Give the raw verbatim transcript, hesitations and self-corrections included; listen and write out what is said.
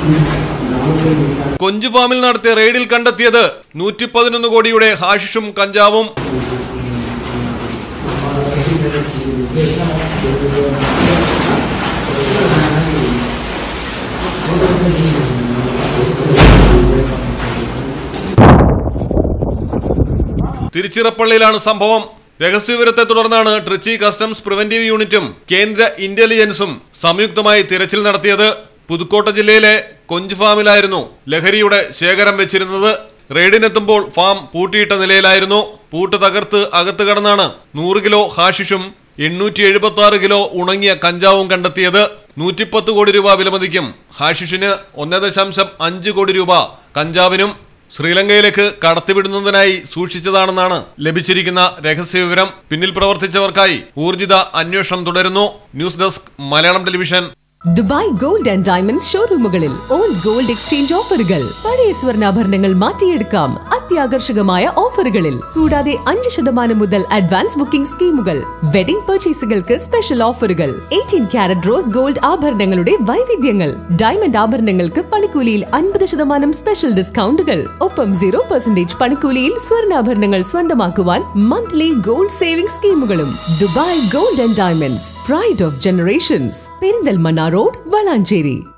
കൊഞ്ച് ഫാമിൽ നടത്തിയ റെയ്ഡിൽ കണ്ടെത്തിയത് നൂറ്റി പതിനൊന്ന് കോടിയുടെ ഹാഷിഷും കഞ്ചാവും. തിരുച്ചിറപ്പള്ളിയിലാണ് സംഭവം. രഹസ്യവിവരത്തെ തുടർന്നാണ് ട്രിച്ചി കസ്റ്റംസ് പ്രിവന്റീവ് യൂണിറ്റും കേന്ദ്ര ഇന്റലിജൻസും സംയുക്തമായി തിരച്ചിൽ നടത്തിയത്. പുതുക്കോട്ട ജില്ലയിലെ കൊഞ്ച് ഫാമിലായിരുന്നു ലഹരിയുടെ ശേഖരം വെച്ചിരുന്നത്. റെയ്ഡിനെത്തുമ്പോൾ ഫാം പൂട്ടിയിട്ട നിലയിലായിരുന്നു. പൂട്ട് തകർത്ത് അകത്ത് കടന്നാണ് നൂറ് കിലോ ഹാഷിഷും എണ്ണൂറ്റി എഴുപത്തി ആറ് കിലോ ഉണങ്ങിയ കഞ്ചാവും കണ്ടെത്തിയത്. നൂറ്റിപ്പത്ത് കോടി രൂപ വിലമതിക്കും ഹാഷിഷിന് ഒന്നേ ദശാംശം അഞ്ച് കോടി രൂപ കഞ്ചാവിനും ശ്രീലങ്കയിലേക്ക് കടത്തിവിടുന്നതിനായി സൂക്ഷിച്ചതാണെന്നാണ് ലഭിച്ചിരിക്കുന്ന രഹസ്യവിവരം. പിന്നിൽ പ്രവർത്തിച്ചവർക്കായി ഊർജിത അന്വേഷണം തുടരുന്നു. News desk Malayalam television. Dubai gold and diamonds ഷോറൂമുകളിൽ ഓൾഡ് ഗോൾഡ് എക്സ്ചേഞ്ച് ഓഫറുകൾ. പഴയ സ്വർണ്ണാഭരണങ്ങൾ മാറ്റിയെടുക്കാം അത്യാകർഷകമായ ഓഫറുകളിൽ. കൂടാതെ അഞ്ച് ശതമാനം മുതൽ അഡ്വാൻസ് ബുക്കിംഗ് സ്കീമുകൾ. വെഡിംഗ് പർച്ചേസുകൾക്ക് സ്പെഷ്യൽ ഓഫറുകൾ. എയ്റ്റീൻ ക്യാരറ്റ് റോസ് ഗോൾഡ് ആഭരണങ്ങളുടെ വൈവിധ്യങ്ങൾ. ഡയമണ്ട് ആഭരണങ്ങൾക്ക് പണിക്കൂലിയിൽ അൻപത് ശതമാനം സ്പെഷ്യൽ ഡിസ്കൗണ്ടുകൾ. ഒപ്പം സീറോ പെർസെന്റേജ് പണിക്കൂലിയിൽ സ്വർണ്ണാഭരണങ്ങൾ സ്വന്തമാക്കുവാൻ മന്ത്ലി ഗോൾഡ് സേവിംഗ് സ്കീമുകളും. Dubai gold and diamonds, pride of generations, Perinthalmanna road, Valanchery.